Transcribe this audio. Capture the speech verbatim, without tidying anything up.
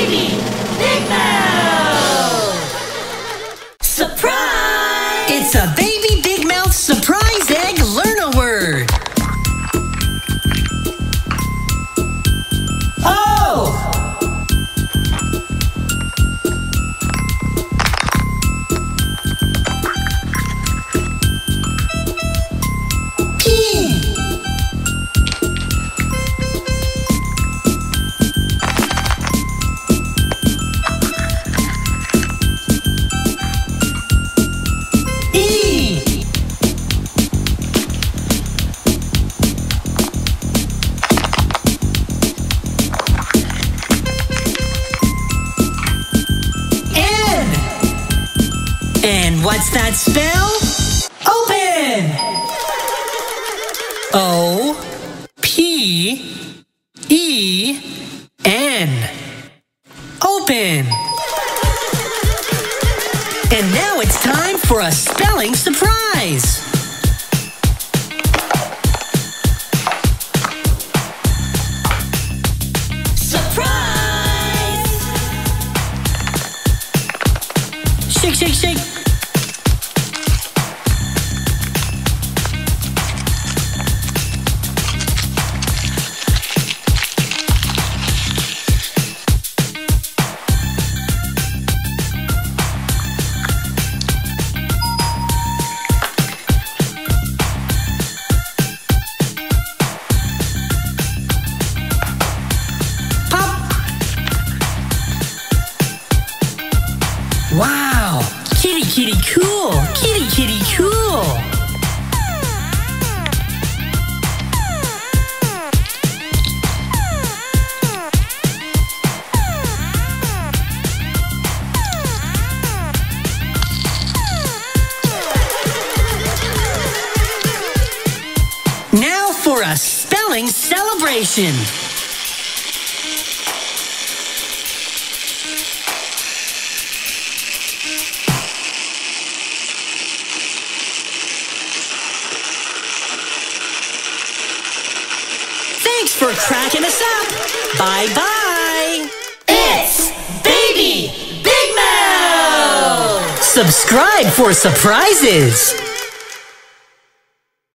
Baby Big Mouth! Surprise! It's a Baby Big Mouth surprise egg learn-a-word. Oh! And what's that spell? Open! O P E N. Open! And now it's time for a spelling surprise! Surprise! Shake, shake, shake! Wow! Kitty, kitty, cool! Kitty, kitty, cool! Now for a spelling celebration! Thanks for cracking us up. Bye-bye. It's Baby Big Mouth! Subscribe for surprises.